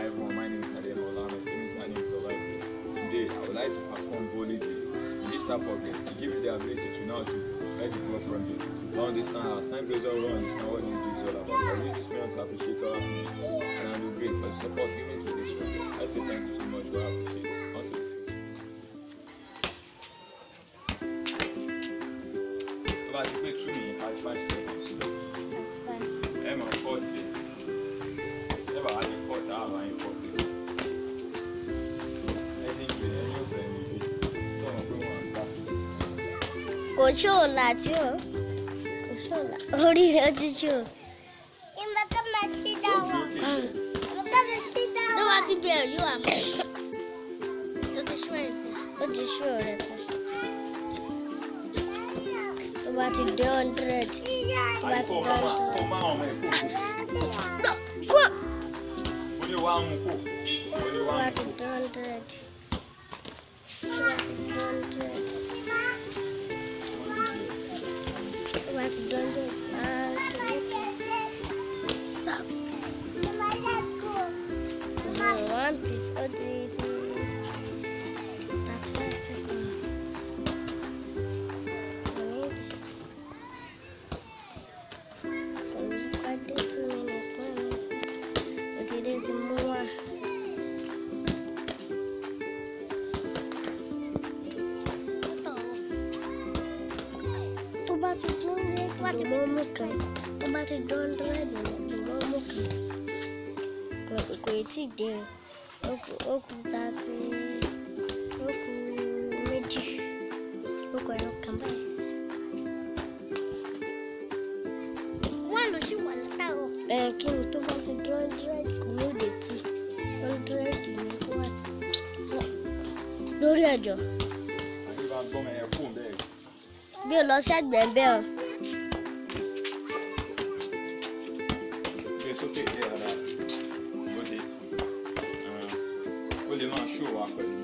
Hi everyone, my name is Nadia Mola. My student's name is Volley. Today, I would like to perform Volley drill. In this type of game, to give you the ability to know to let the ball from you. Don't understand as time goes on, don't understand what this is all about. I really just want to appreciate all of you, and I'm great for the support given to this program. I say thank you so much. I appreciate it. Okay. About to play 2 minutes, 5 seconds. That's fine. Emma, 40. Never had a 40 hour in 40. Go show la too. Go show la. Hurry, let's show. Okay. No, what to bear you are. Let the show and see. Let the show it. What you don't read. What you don't What? What do you want? What you don't read. What you don't read. One piece of that's 5 seconds. Lórí ẹjọ́ bí o lọ ṣẹ́gbẹ̀ẹ́ bẹ́ẹ̀ o. Gbé sókè díẹ̀ dáadáa. Ó lè máa ṣó wa pẹ̀lú.